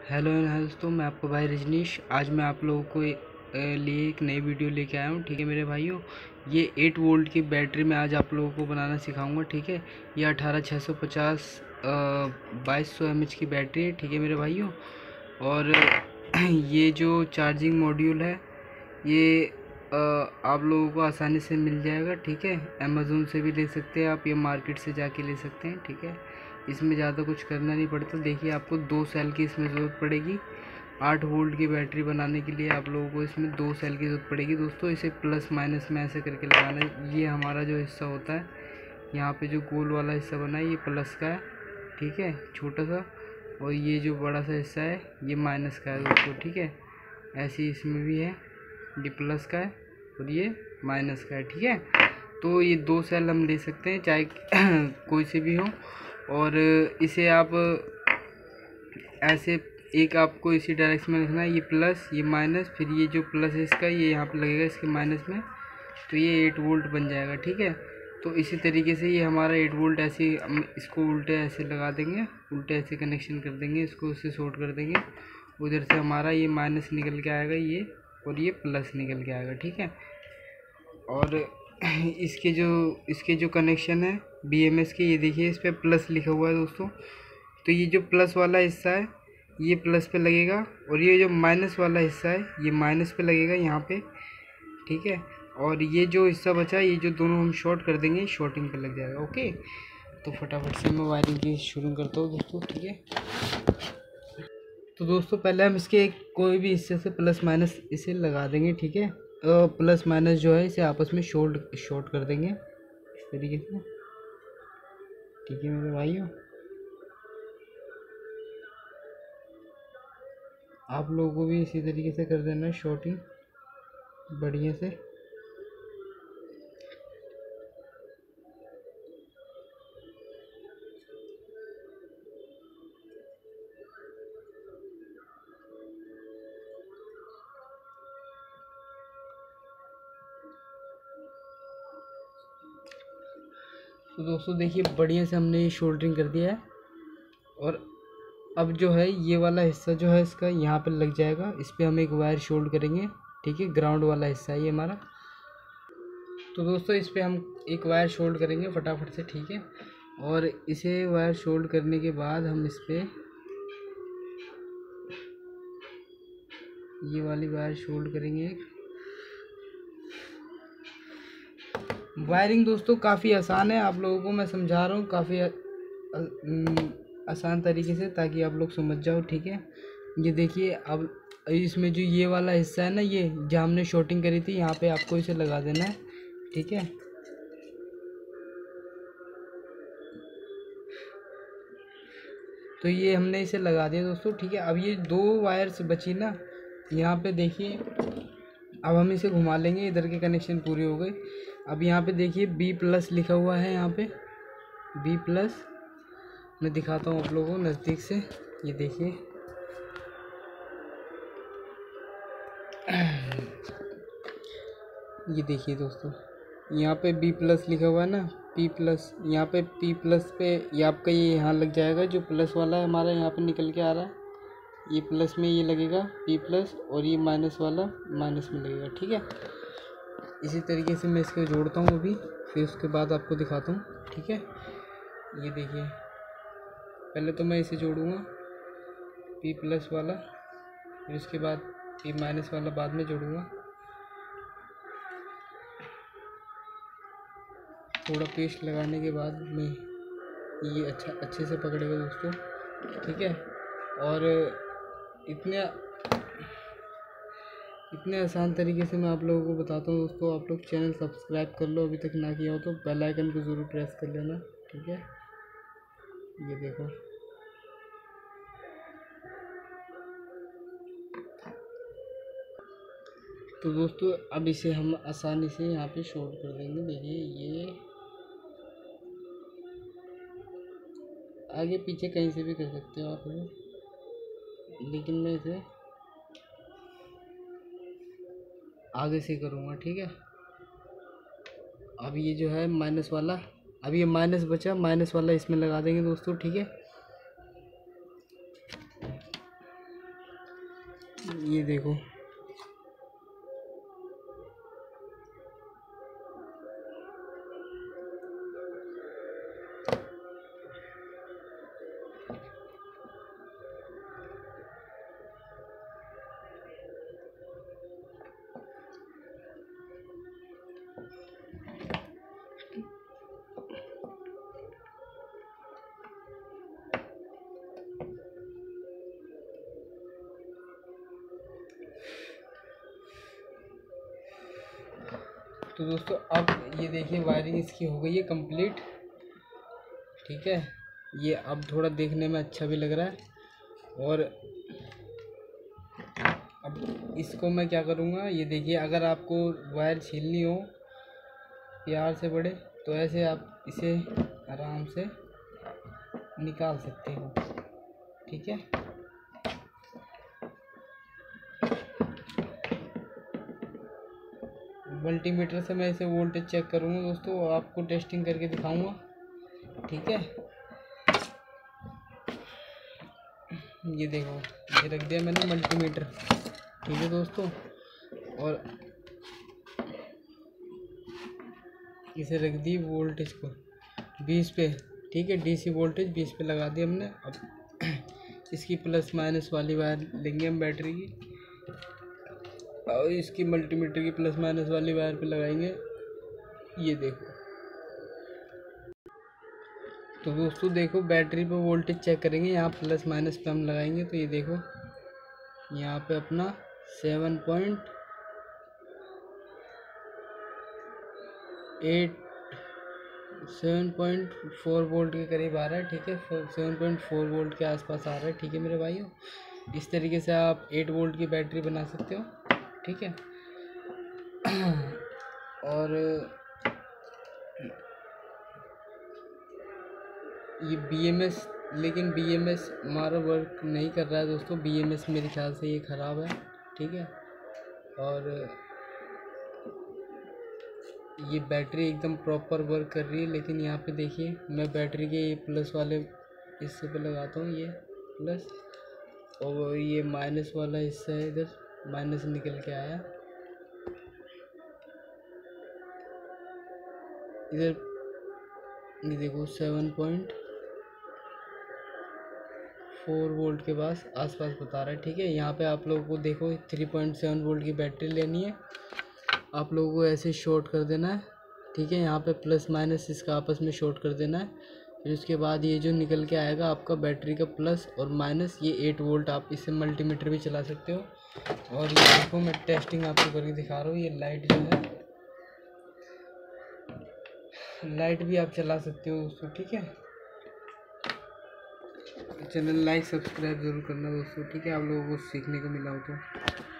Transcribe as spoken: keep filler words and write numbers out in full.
Hello and दोस्तों, मैं आपको भाई रजनीश। आज मैं आप लोगों को ए- ए, लिए एक नई वीडियो लेके आया हूँ। ठीक है मेरे भाइयों, ये एट वोल्ट की बैटरी मैं आज आप लोगों को बनाना सिखाऊंगा। ठीक है, ये अठारह छः सौ पचास बाईस सौ एम एच की बैटरी है। ठीक है मेरे भाइयों, और ये जो चार्जिंग मॉड्यूल है ये अ, आप लोगों को आसानी से मिल जाएगा। ठीक है, अमेज़ोन से भी ले सकते हैं आप, या मार्केट से जाके ले सकते हैं। ठीक है, इसमें ज़्यादा कुछ करना नहीं पड़ता। देखिए, आपको दो सेल की इसमें ज़रूरत पड़ेगी। आठ वोल्ट की बैटरी बनाने के लिए आप लोगों को इसमें दो सेल की ज़रूरत पड़ेगी। दोस्तों, इसे प्लस माइनस में ऐसे करके लगाना है। ये हमारा जो हिस्सा होता है, यहाँ पे जो गोल वाला हिस्सा बना है ये प्लस का है। ठीक है, छोटा सा, और ये जो बड़ा सा हिस्सा है ये माइनस का है दोस्तों। ठीक है, ऐसे ही इसमें भी है, ये प्लस का है और ये माइनस का है। ठीक है, तो ये दो सेल हम ले सकते हैं, चाहे कोई से भी हो। और इसे आप ऐसे, एक आपको इसी डायरेक्शन में रखना है, ये प्लस ये माइनस, फिर ये जो प्लस है इसका ये यहाँ पे लगेगा इसके माइनस में, तो ये एट वोल्ट बन जाएगा। ठीक है, तो इसी तरीके से ये हमारा एट वोल्ट ऐसे हम इसको उल्टे ऐसे लगा देंगे, उल्टे ऐसे कनेक्शन कर देंगे, इसको उससे शॉर्ट कर देंगे। उधर से हमारा ये माइनस निकल के आएगा ये, और ये प्लस निकल के आएगा। ठीक है, और इसके जो इसके जो कनेक्शन है बी एम एस के, ये देखिए इस पर प्लस लिखा हुआ है दोस्तों। तो ये जो प्लस वाला हिस्सा है ये प्लस पे लगेगा, और ये जो माइनस वाला हिस्सा है ये माइनस पे लगेगा यहाँ पे। ठीक है, और ये जो हिस्सा बचा है ये जो दोनों हम शॉर्ट कर देंगे, शॉर्टिंग पे लग जाएगा। ओके, तो फटाफट से मैं वायरिंग की शुरू करता हूँ दोस्तों। ठीक है, तो दोस्तों पहले हम इसके कोई भी हिस्से से प्लस माइनस इसे लगा देंगे। ठीक है, प्लस माइनस जो है इसे आपस में शॉर्ट शॉर्ट कर देंगे इस तरीके से। ठीक है मेरे भाइयों, आप लोगों को भी इसी तरीके से कर देना है शॉर्टिंग बढ़िया से। तो दोस्तों देखिए, बढ़िया से हमने ये शोल्डरिंग कर दिया है, और अब जो है ये वाला हिस्सा जो है इसका यहाँ पर लग जाएगा। इस पर हम एक वायर शोल्ड करेंगे। ठीक है, ग्राउंड वाला हिस्सा है ये हमारा। तो दोस्तों इस पर हम एक वायर शोल्ड करेंगे फटाफट से। ठीक है, और इसे वायर शोल्ड करने के बाद हम इस पर ये वाली वायर शोल्ड करेंगे। एक वायरिंग दोस्तों काफ़ी आसान है, आप लोगों को मैं समझा रहा हूँ काफ़ी आसान तरीके से, ताकि आप लोग समझ जाओ। ठीक है, ये देखिए, अब इसमें जो ये वाला हिस्सा है ना, ये जहाँ हमने शॉर्टिंग करी थी यहाँ पे आपको इसे लगा देना है। ठीक है, तो ये हमने इसे लगा दिया दोस्तों। ठीक है, अब ये दो वायर्स बची ना, यहाँ पे देखिए, अब हम इसे घुमा लेंगे, इधर के कनेक्शन पूरे हो गए। अब यहाँ पे देखिए बी प्लस लिखा हुआ है, यहाँ पे बी प्लस। मैं दिखाता हूँ आप लोगों को नज़दीक से, ये देखिए, ये देखिए दोस्तों, यहाँ पे बी प्लस लिखा हुआ है ना, पी प्लस, यहाँ पे पी प्लस पे ये आपका ये यहाँ लग जाएगा। जो प्लस वाला है हमारा यहाँ पे निकल के आ रहा है, ये प्लस में ये लगेगा पी प्लस, और ये माइनस वाला माइनस में लगेगा। ठीक है, इसी तरीके से मैं इसको जोड़ता हूँ अभी, फिर उसके बाद आपको दिखाता हूँ। ठीक है, ये देखिए, पहले तो मैं इसे जोड़ूँगा पी प्लस वाला, फिर उसके बाद पी माइनस वाला बाद में जोड़ूँगा। थोड़ा पेस्ट लगाने के बाद में ये अच्छा अच्छे से पकड़ेगा दोस्तों। ठीक है, और इतने इतने आसान तरीके से मैं आप लोगों को बताता हूँ दोस्तों। आप लोग चैनल सब्सक्राइब कर लो, अभी तक ना किया हो तो बेल आइकन को ज़रूर प्रेस कर लेना। ठीक है, ये देखो, तो दोस्तों अब इसे हम आसानी से यहाँ पे शॉर्ट कर देंगे। देखिए, ये आगे पीछे कहीं से भी कर सकते हो आप लोग, लेकिन मैं इसे आगे से करूँगा। ठीक है, अब ये जो है माइनस वाला, अब ये माइनस बचा, माइनस वाला इसमें लगा देंगे दोस्तों। ठीक है, ये देखो तो दोस्तों अब ये देखिए वायरिंग इसकी हो गई है कंप्लीट। ठीक है, ये अब थोड़ा देखने में अच्छा भी लग रहा है। और अब इसको मैं क्या करूँगा, ये देखिए अगर आपको वायर छीलनी हो प्यार से बड़े तो ऐसे आप इसे आराम से निकाल सकते हो। ठीक है, मल्टीमीटर से मैं इसे वोल्टेज चेक करूँगा दोस्तों, आपको टेस्टिंग करके दिखाऊंगा। ठीक है, ये देखो ये रख दिया मैंने मल्टीमीटर। ठीक है दोस्तों, और इसे रख दी वोल्टेज को बीस पे। ठीक है, डीसी वोल्टेज बीस पे लगा दिया हमने। अब इसकी प्लस माइनस वाली वायर लेंगे हम बैटरी की, और इसकी मल्टीमीटर की प्लस माइनस वाली वायर पे लगाएंगे। ये देखो तो दोस्तों देखो बैटरी पे वोल्टेज चेक करेंगे, यहाँ प्लस माइनस पे हम लगाएंगे तो ये देखो यहाँ पे अपना seven point eight seven point four volt के करीब आ रहा है। ठीक है, सेवन पॉइंट फोर वोल्ट के आसपास आ रहा है। ठीक है मेरे भाइयों, इस तरीके से आप एट वोल्ट की बैटरी बना सकते हो। ठीक है, और ये बी एम एस, लेकिन बी एम एस हमारा वर्क नहीं कर रहा है दोस्तों। बी एम एस मेरे ख्याल से ये ख़राब है। ठीक है, और ये बैटरी एकदम प्रॉपर वर्क कर रही है। लेकिन यहाँ पे देखिए मैं बैटरी के ये प्लस वाले हिस्से पे लगाता हूँ, ये प्लस, और ये माइनस वाला हिस्सा है, इधर माइनस निकल के आया। इधर ये देखो सेवन पॉइंट फोर वोल्ट के पास आसपास बता रहा है। ठीक है, यहाँ पे आप लोगों को देखो थ्री पॉइंट सेवन वोल्ट की बैटरी लेनी है। आप लोगों को ऐसे शॉर्ट कर देना है। ठीक है, यहाँ पे प्लस माइनस इसका आपस में शॉर्ट कर देना है। फिर उसके बाद ये जो निकल के आएगा आपका बैटरी का प्लस और माइनस, ये एट वोल्ट। आप इससे मल्टीमीटर भी चला सकते हो। और ये देखो मैं टेस्टिंग आपको करके दिखा रहा हूँ। ये लाइट जो है, लाइट भी आप चला सकते हो दोस्तों। ठीक है, चैनल लाइक सब्सक्राइब जरूर करना दोस्तों। ठीक है, आप लोगों को सीखने को मिला हो तो।